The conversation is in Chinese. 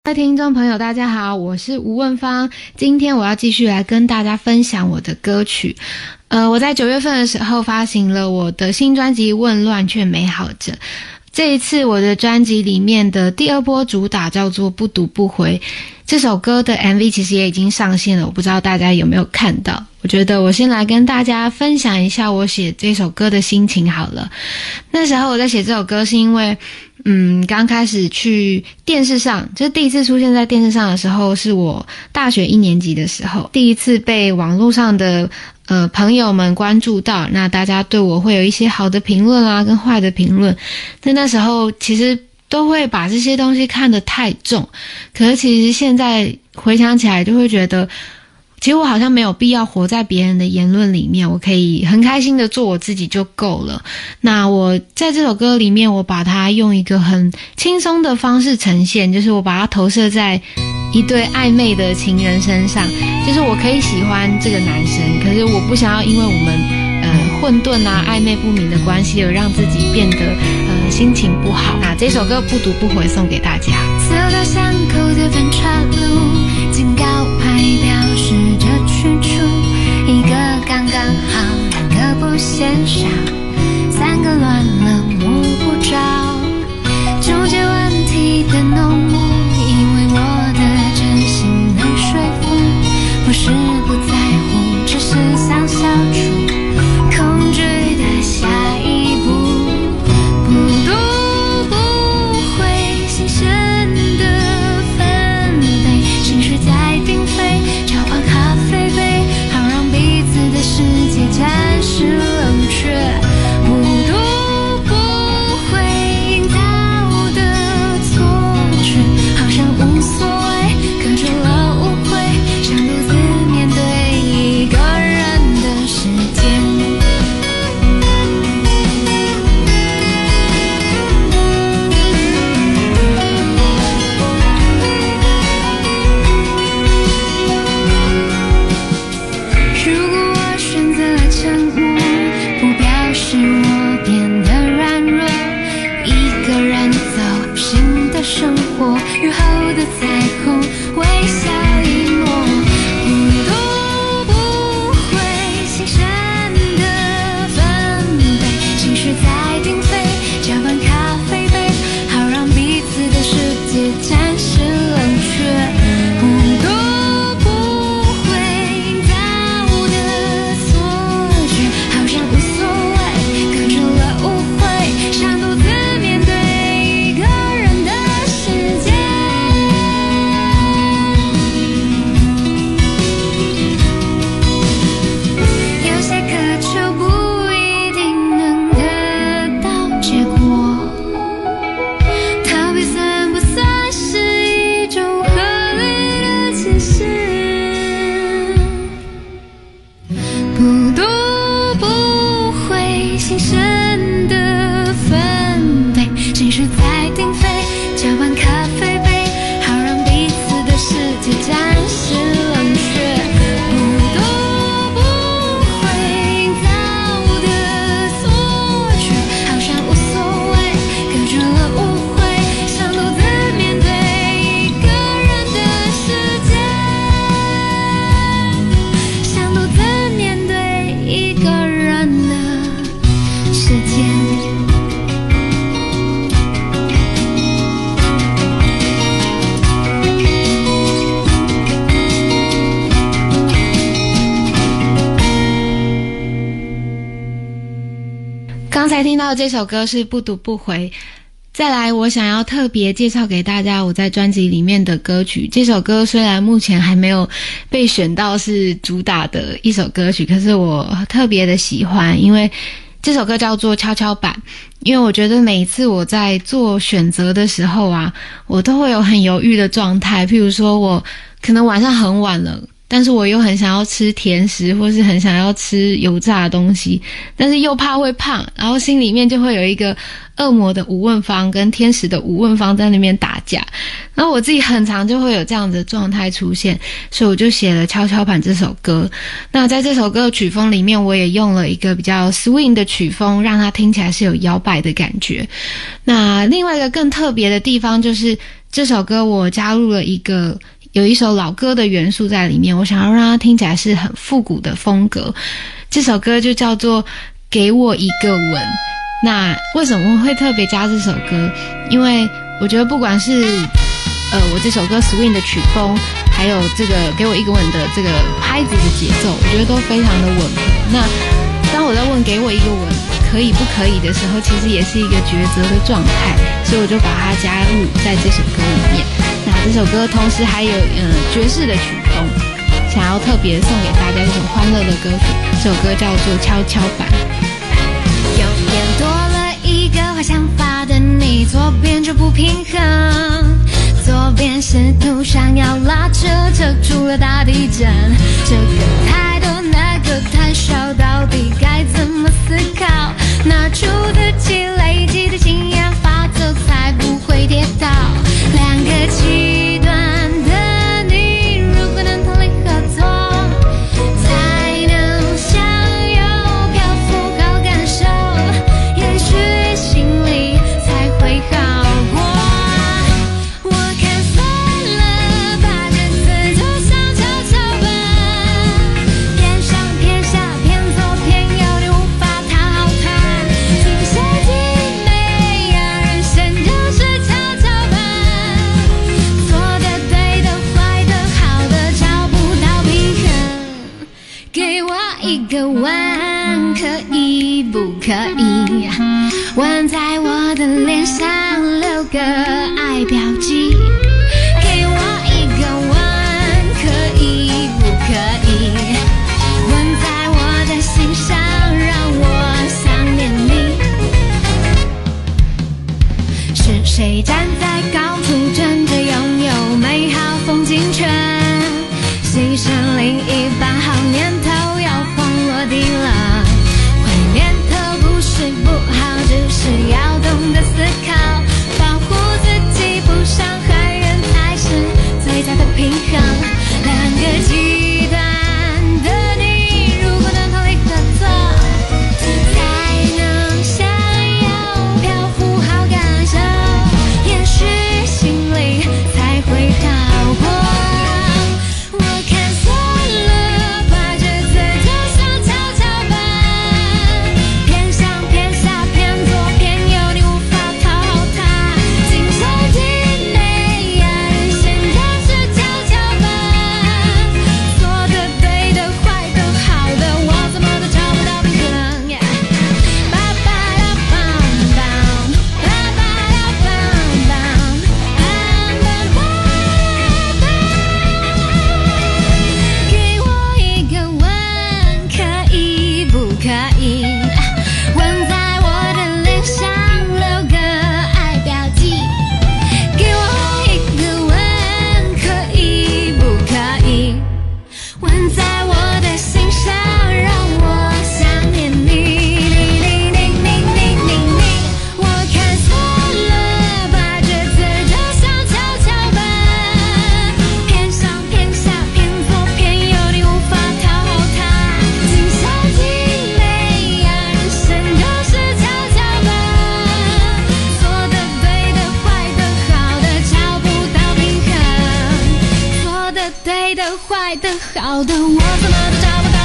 各位听众朋友大家好，我是吴问芳，今天我要继续来跟大家分享我的歌曲。我在9月份的时候发行了我的新专辑《混乱却美好着》。这一次我的专辑里面的第二波主打叫做《不读不回》，这首歌的 MV 其实也已经上线了，我不知道大家有没有看到。我觉得我先来跟大家分享一下我写这首歌的心情好了。那时候我在写这首歌是因为刚开始去电视上，就是第一次出现在电视上的时候是我大学1年级的时候，第一次被网络上的朋友们关注到，那大家对我会有一些好的评论啊跟坏的评论，但那时候其实都会把这些东西看得太重，可是其实现在回想起来就会觉得其实我好像没有必要活在别人的言论里面，我可以很开心的做我自己就够了。那我在这首歌里面，我把它用一个很轻松的方式呈现，就是我把它投射在一对暧昧的情人身上，就是我可以喜欢这个男生，可是我不想要因为我们混沌啊暧昧不明的关系而让自己变得心情不好。那这首歌不读不回送给大家。 走到巷口的分岔路，警告牌表示着去处，一个刚刚好，2个不嫌少，3个乱了摸不着，纠结问题的浓雾，以为我的真心能说服，不是不在乎，只是想消除恐惧的下一步。不读不回，新鲜的纷飞，情绪在鼎飞，交换咖啡杯，好让彼此的世界暂时冷却。不读不回，营造的错觉好像无所谓，隔住了误会，想独自面对一个人的世界。如果我选择了沉默，不表示我变得软弱，一个人走新的生活，雨后的彩虹微笑一抹。不读不回，新鲜的纷飞，情绪在鼎飞，交换咖啡杯，好让彼此的世界暂时冷却。不读不回，营造的错觉好像无所谓，隔住了误会，想独自面对一个人的世界。有些渴求不一定能得到结果，逃避算不算是一种合理的解释？不读不回，新鲜的纷飞，情绪在鼎飞，交换咖啡杯，好让彼此的世界暂时冷却。不读不回，营造的错觉好像无所谓，隔住了误会，想独自面对一个人的世界，想独自面对一个人的世界。 刚才听到的这首歌是不读不回。再来我想要特别介绍给大家我在专辑里面的歌曲，这首歌虽然目前还没有被选到是主打的一首歌曲，可是我特别的喜欢，因为这首歌叫做跷跷板。因为我觉得每一次我在做选择的时候啊，我都会有很犹豫的状态，譬如说我可能晚上很晚了，但是我又很想要吃甜食或是很想要吃油炸的东西，但是又怕会胖，然后心里面就会有一个恶魔的吴问芳跟天使的吴问芳在那边打架，然后我自己很常就会有这样的状态出现，所以我就写了跷跷板这首歌。那在这首歌的曲风里面，我也用了一个比较 swing 的曲风，让它听起来是有摇摆的感觉。那另外一个更特别的地方就是这首歌我加入了有一首老歌的元素在里面，我想要让它听起来是很复古的风格。这首歌就叫做《给我一个吻》。那为什么会特别加这首歌？因为我觉得不管是我这首歌 swing 的曲风，还有这个给我一个吻的这个拍子的节奏，我觉得都非常的吻合。那当我在问给我一个吻可以不可以的时候，其实也是一个抉择的状态，所以我就把它加入在这首歌里面。那这首歌同时还有爵士的曲风，想要特别送给大家这种欢乐的歌曲。这首歌叫做《跷跷板》。 右边多了一个坏想法的你，左边就不平衡，左边试图想要拉扯，扯出了大地震。这个太多，那个太少，到底该怎么思考？拿出自己累积的经验法则，才不会跌倒。两个极端的你，如果能同力合作，才能享有漂浮好感受，也许心里才会好过。我看算了，把日子就像跷跷板，偏上偏下偏左偏右，你无法讨好它。尽谁尽美呀，人生就是跷跷板，错的对的坏的好的找不到平衡。给我一个吻，可以不可以？吻在我的脸上，留个爱标记。给我一个吻，可以不可以？吻在我的心上，让我想念你。是谁站在高处，争着拥有美好风景圈，牺牲另一半好念头，要黄落地了。坏念头不是不好，只是要懂得思考，保护自己不伤害人，才是最佳的平衡。两个极端的你，如果能同力合作，才能享有漂浮好感受，也许心里才会好过。我看算了，把日子就像跷跷板，偏上偏下偏左偏右，你无法讨好它。尽善尽美呀，人生就是跷跷板，错的对的坏的好的，我怎么都找不到平衡。巴巴拉邦邦，巴巴拉邦邦，邦邦邦邦。给我一个吻，可以不可以？吻在我的脸上，留个爱标记。给我一个吻，可以不可以？吻在我的心上，让我想念你。我看算了，把日子就像跷跷板，偏上偏下偏左偏右，你无法讨好它。尽善尽美呀，人生就是跷跷板，错的对的坏的好的找不到平衡，错的对的坏的好的，我怎么都找不到。